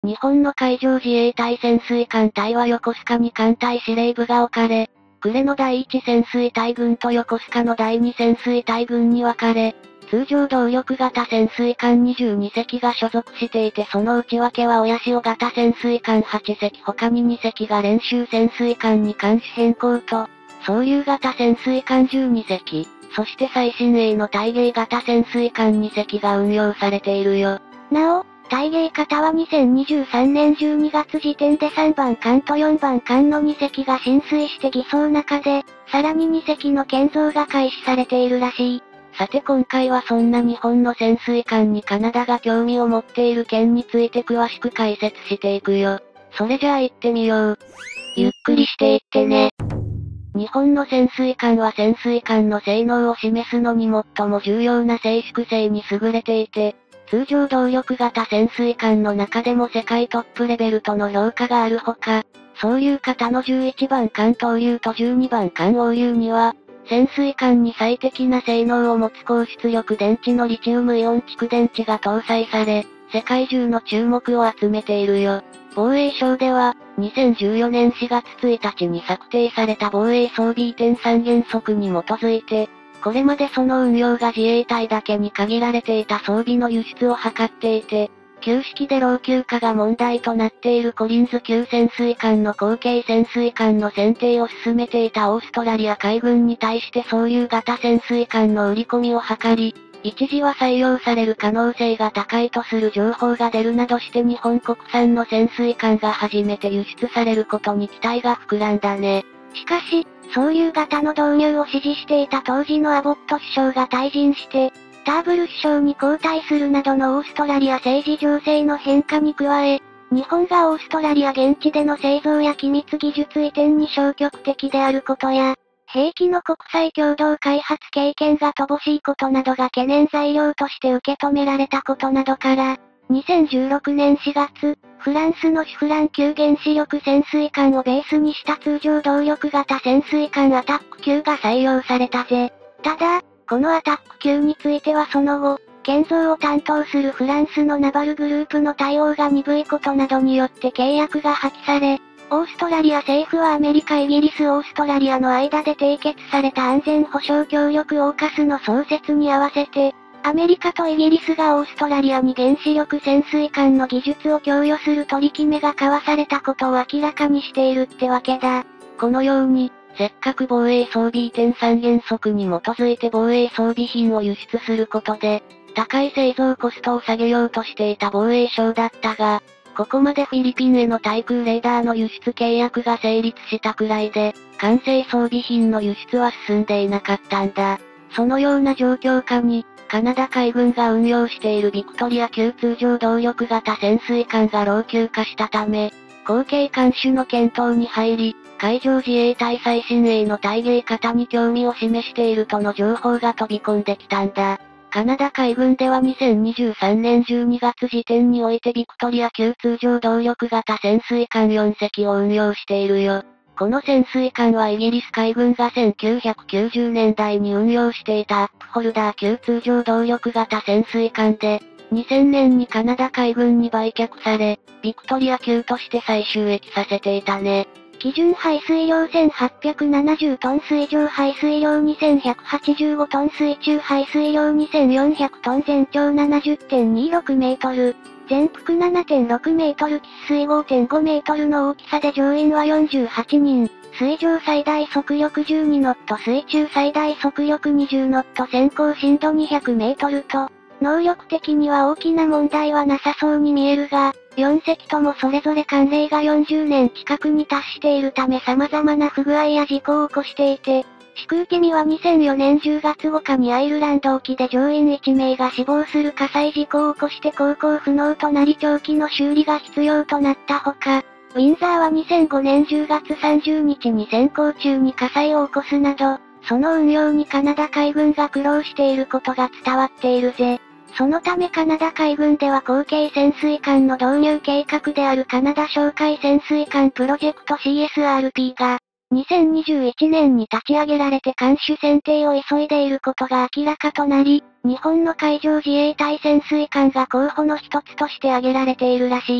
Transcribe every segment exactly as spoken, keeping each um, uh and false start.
日本の海上自衛隊潜水艦隊は横須賀に艦隊司令部が置かれ、呉の第一潜水隊群と横須賀の第二潜水隊群に分かれ、通常動力型潜水艦にじゅうにせきが所属していてその内訳は親潮型潜水艦はちせき他ににせきが練習潜水艦に艦種変更と、総流型潜水艦じゅうにせき、そして最新鋭の対迎型潜水艦にせきが運用されているよ。 なお、対迎型はにせんにじゅうさんねんじゅうにがつ時点でさんばん艦とよんばん艦のにせきが浸水して偽装中で、さらににせきの建造が開始されているらしい。 さて今回はそんな日本の潜水艦にカナダが興味を持っている件について詳しく解説していくよ。それじゃあ行ってみよう。ゆっくりしていってね。日本の潜水艦は潜水艦の性能を示すのに最も重要な静粛性に優れていて、通常動力型潜水艦の中でも世界トップレベルとの評価があるほか、総流型のじゅういちばん艦東流とじゅうにばん艦欧流には、潜水艦に最適な性能を持つ高出力電池のリチウムイオン蓄電池が搭載され、世界中の注目を集めているよ。防衛省では、にせんじゅうよねんしがつついたちに策定された防衛装備移転三原則に基づいて、これまでその運用が自衛隊だけに限られていた装備の輸出を図っていて、旧式で老朽化が問題となっているコリンズ級潜水艦の後継潜水艦の選定を進めていたオーストラリア海軍に対して総流型潜水艦の売り込みを図り、一時は採用される可能性が高いとする情報が出るなどして日本国産の潜水艦が初めて輸出されることに期待が膨らんだね。 しかし、総流型の導入を支持していた当時のアボット首相が退陣して、ターブル首相に交代するなどのオーストラリア政治情勢の変化に加え、日本がオーストラリア現地での製造や機密技術移転に消極的であることや、兵器の国際共同開発経験が乏しいことなどが懸念材料として受け止められたことなどから、にせんじゅうろくねんしがつ、フランスのシュフラン級原子力潜水艦をベースにした通常動力型潜水艦アタック級が採用されたぜ。ただ、このアタック級についてはその後、建造を担当するフランスのナバルグループの対応が鈍いことなどによって契約が破棄され、オーストラリア政府はアメリカイギリスオーストラリアの間で締結された安全保障協力オーカスの創設に合わせて、アメリカとイギリスがオーストラリアに原子力潜水艦の技術を供与する取り決めが交わされたことを明らかにしているってわけだ。 このように、せっかく防衛装備移転三原則に基づいて防衛装備品を輸出することで、高い製造コストを下げようとしていた防衛省だったが、ここまでフィリピンへの対空レーダーの輸出契約が成立したくらいで、完成装備品の輸出は進んでいなかったんだ。そのような状況下に、カナダ海軍が運用しているビクトリア級通常動力型潜水艦が老朽化したため、後継艦種の検討に入り、海上自衛隊最新鋭の対迎型に興味を示しているとの情報が飛び込んできたんだ。カナダ海軍ではにせんにじゅうさんねんじゅうにがつ時点においてビクトリア級通常動力型潜水艦よんせきを運用しているよ。この潜水艦はイギリス海軍がせんきゅうひゃくきゅうじゅうねんだいに運用していたアップホルダー級通常動力型潜水艦で、にせんねんにカナダ海軍に売却され、ビクトリア級として再収益させていたね。 基準排水量せんはっぴゃくななじゅうトン水上排水量にせんひゃくはちじゅうごトン水中排水量にせんよんひゃくトン全長 ななじゅってんにじゅうろくメートル。全幅 ななてんろくメートル喫水 ごてんごメートルの大きさで乗員はよんじゅうはちにん。水上最大速力じゅうにノット水中最大速力にじゅうノット先行深度にひゃくメートルと、能力的には大きな問題はなさそうに見えるが、よんせきともそれぞれ艦齢がよんじゅうねん近くに達しているため様々な不具合や事故を起こしていて、飛空機にはにせんよねんじゅうがつごかにアイルランド沖で乗員いちめいが死亡する火災事故を起こして航行不能となり長期の修理が必要となったほか、ウィンザーはにせんごねんじゅうがつさんじゅうにちに潜航中に火災を起こすなど、その運用にカナダ海軍が苦労していることが伝わっているぜ。そのためカナダ海軍では後継潜水艦の導入計画であるカナダ哨戒潜水艦プロジェクト シーエスアールピー が、にせんにじゅういちねんに立ち上げられて艦種選定を急いでいることが明らかとなり、日本の海上自衛隊潜水艦が候補の一つとして挙げられているらしい。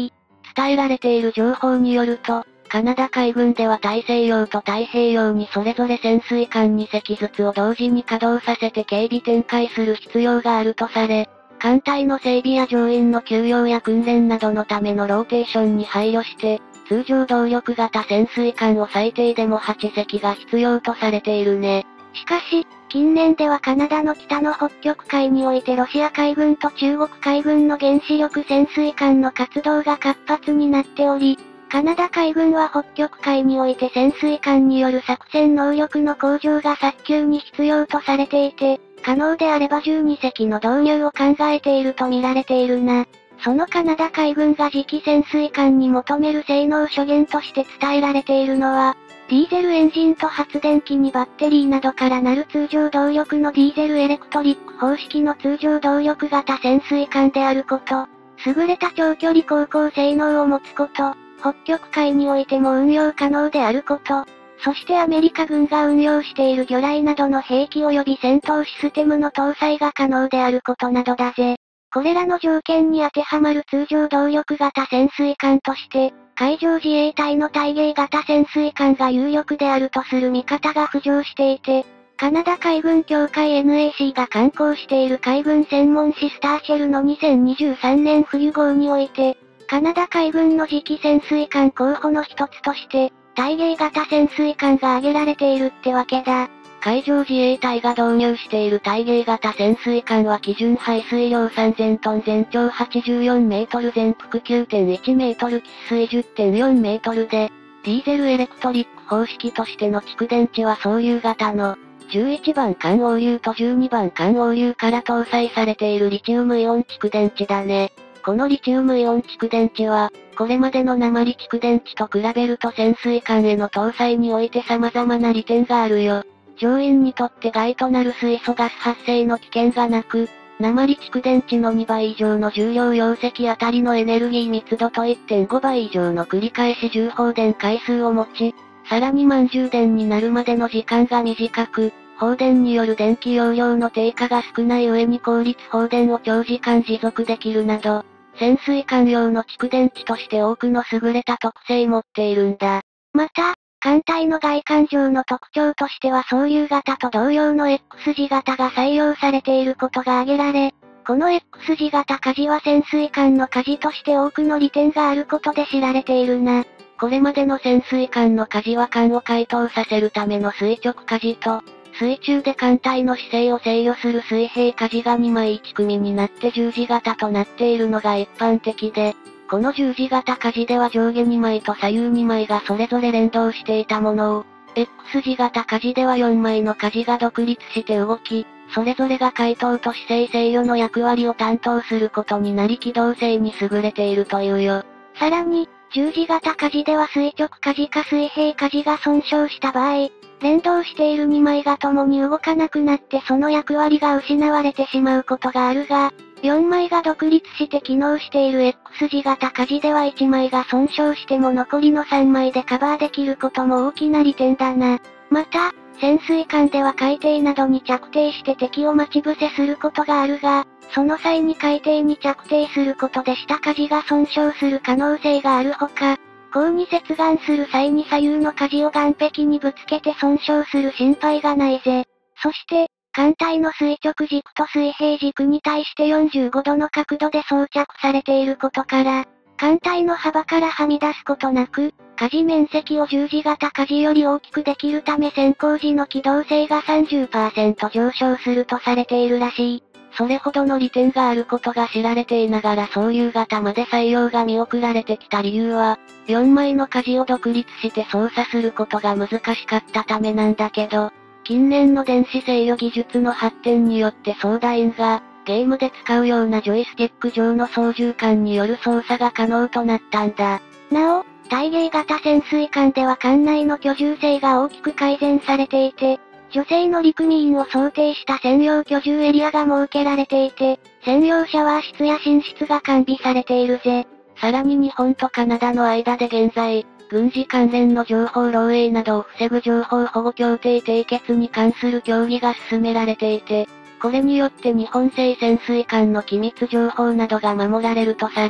伝えられている情報によると、カナダ海軍では大西洋と太平洋にそれぞれ潜水艦に隻ずつを同時に稼働させて警備展開する必要があるとされ、艦隊の整備や乗員の給養や訓練などのためのローテーションに配慮して、通常動力型潜水艦を最低でもはち隻が必要とされているね。 しかし、近年ではカナダの北の北極海においてロシア海軍と中国海軍の原子力潜水艦の活動が活発になっており、カナダ海軍は北極海において潜水艦による作戦能力の向上が早急に必要とされていて、可能であればじゅうに隻の導入を考えていると見られているな。そのカナダ海軍が次期潜水艦に求める性能諸言として伝えられているのは、ディーゼルエンジンと発電機にバッテリーなどからなる通常動力のディーゼルエレクトリック方式の通常動力型潜水艦であること、優れた長距離航行性能を持つこと、北極海においても運用可能であること、そしてアメリカ軍が運用している魚雷などの兵器及び戦闘システムの搭載が可能であることなどだぜ。これらの条件に当てはまる通常動力型潜水艦として、海上自衛隊の対迎型潜水艦が有力であるとする見方が浮上していて、カナダ海軍協会 エヌエーシー が刊行している海軍専門誌スターシェルのにせんにじゅうさんねん冬号において、カナダ海軍の次期潜水艦候補の一つとして、対迎型潜水艦が挙げられているってわけだ。 海上自衛隊が導入している対迎型潜水艦は基準排水量さんぜんトン全長はちじゅうよんメートル全幅 きゅうてんいちメートル喫水 じゅってんよんメートルで、ディーゼルエレクトリック方式としての蓄電池は総流型のじゅういちばん管応流とじゅうにばん管応流から搭載されているリチウムイオン蓄電池だね。このリチウムイオン蓄電池は、これまでの鉛蓄電池と比べると潜水艦への搭載において様々な利点があるよ。乗員にとって害となる水素ガス発生の危険がなく、鉛蓄電池のにばい以上の重量容積あたりのエネルギー密度と いってんごばい以上の繰り返し充放電回数を持ち、さらに満充電になるまでの時間が短く、放電による電気容量の低下が少ない上に効率放電を長時間持続できるなど、潜水艦用の蓄電池として多くの優れた特性持っているんだ。 また、艦隊の外観上の特徴としては総流型と同様の X 字型が採用されていることが挙げられ、この X 字型舵は潜水艦の舵として多くの利点があることで知られているな。 これまでの潜水艦の舵は艦を解凍させるための垂直舵と、水中で艦隊の姿勢を制御する水平舵がにまいいち組になって十字型となっているのが一般的で、この十字型舵では上下にまいと左右にまいがそれぞれ連動していたものを、X 字型舵ではよんまいの舵が独立して動き、それぞれが解凍と姿勢制御の役割を担当することになり機動性に優れているというよ。 さらに、十字型舵では垂直舵か水平舵が損傷した場合、連動しているにまいが共に動かなくなってその役割が失われてしまうことがあるが、よんまいが独立して機能している X 字型舵ではいちまいが損傷しても残りのさんまいでカバーできることも大きな利点だな。また、潜水艦では海底などに着底して敵を待ち伏せすることがあるが、その際に海底に着底することで下舵が損傷する可能性があるほか、鋼に接岸する際に左右の舵を岸壁にぶつけて損傷する心配がないぜ。そして、艦隊の垂直軸と水平軸に対してよんじゅうごどの角度で装着されていることから、艦隊の幅からはみ出すことなく、舵面積を十字型舵より大きくできるため潜航時の機動性が さんじゅっパーセント 上昇するとされているらしい。 それほどの利点があることが知られていながら総流型まで採用が見送られてきた理由は、よんまいの舵を独立して操作することが難しかったためなんだけど、近年の電子制御技術の発展によって操舵員が、ゲームで使うようなジョイスティック上の操縦桿による操作が可能となったんだ。 なお、対迎型潜水艦では艦内の居住性が大きく改善されていて、女性の陸務員を想定した専用居住エリアが設けられていて、専用シャワー室や寝室が完備されているぜ。 さらに日本とカナダの間で現在、軍事関連の情報漏洩などを防ぐ情報保護協定締結に関する協議が進められていて、これによって日本製潜水艦の機密情報などが守られるとされ、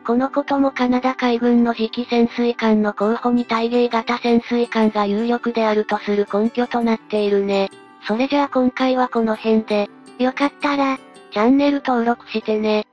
このこともカナダ海軍の次期潜水艦の候補に対迎型潜水艦が有力であるとする根拠となっているね。それじゃあ今回はこの辺で、 よかったら、 チャンネル登録してね。